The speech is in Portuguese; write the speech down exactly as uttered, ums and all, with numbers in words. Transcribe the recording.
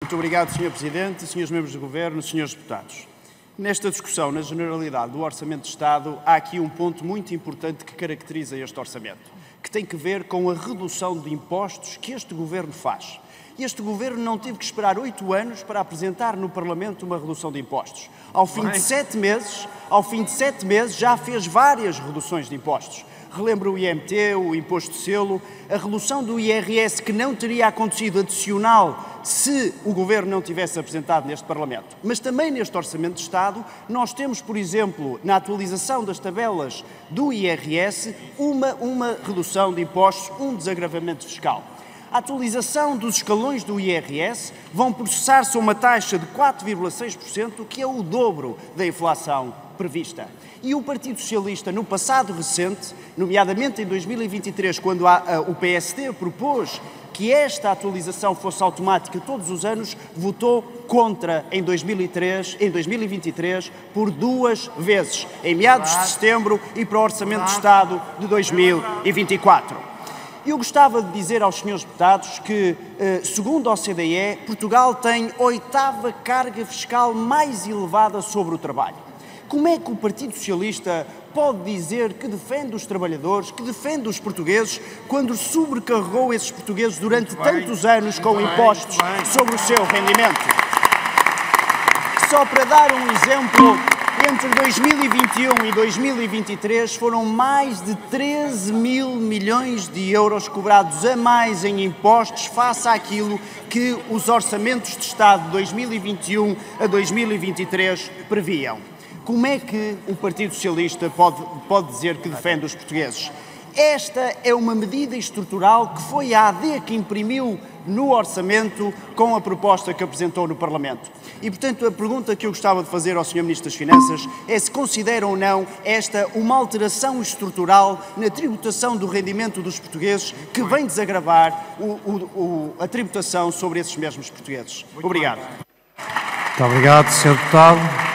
Muito obrigado, senhor Presidente, senhores membros do Governo, senhores deputados. Nesta discussão, na generalidade do Orçamento de Estado, há aqui um ponto muito importante que caracteriza este Orçamento, que tem que ver com a redução de impostos que este Governo faz. Este Governo não teve que esperar oito anos para apresentar no Parlamento uma redução de impostos. Ao fim de sete meses, ao fim de sete meses já fez várias reduções de impostos. Relembro o I M T, o Imposto de Selo, a redução do I R S que não teria acontecido adicional se o Governo não tivesse apresentado neste Parlamento. Mas também neste Orçamento de Estado nós temos, por exemplo, na atualização das tabelas do I R S, uma, uma redução de impostos, um desagravamento fiscal. A atualização dos escalões do I R S vão processar-se a uma taxa de quatro vírgula seis por cento, que é o dobro da inflação prevista. E o Partido Socialista, no passado recente, nomeadamente em dois mil e vinte e três, quando a, a, o P S D propôs que esta atualização fosse automática todos os anos, votou contra em dois mil e três, em dois mil e vinte e três por duas vezes, em meados de setembro e para o Orçamento de Estado de dois mil e vinte e quatro. Eu gostava de dizer aos senhores deputados que, segundo a O C D E, Portugal tem a oitava carga fiscal mais elevada sobre o trabalho. Como é que o Partido Socialista pode dizer que defende os trabalhadores, que defende os portugueses, quando sobrecarregou esses portugueses durante tantos anos com impostos sobre o seu rendimento? Só para dar um exemplo, entre dois mil e vinte e um e dois mil e vinte e três foram mais de treze mil milhões de euros cobrados a mais em impostos face àquilo que os orçamentos de Estado de dois mil e vinte e um a dois mil e vinte e três previam. Como é que o Partido Socialista pode, pode dizer que defende os portugueses? Esta é uma medida estrutural que foi a A D que imprimiu no orçamento com a proposta que apresentou no Parlamento. E, portanto, a pergunta que eu gostava de fazer ao senhor Ministro das Finanças é se considera ou não esta uma alteração estrutural na tributação do rendimento dos portugueses que vem desagravar o, o, o, a tributação sobre esses mesmos portugueses. Obrigado. Muito obrigado, senhor Deputado.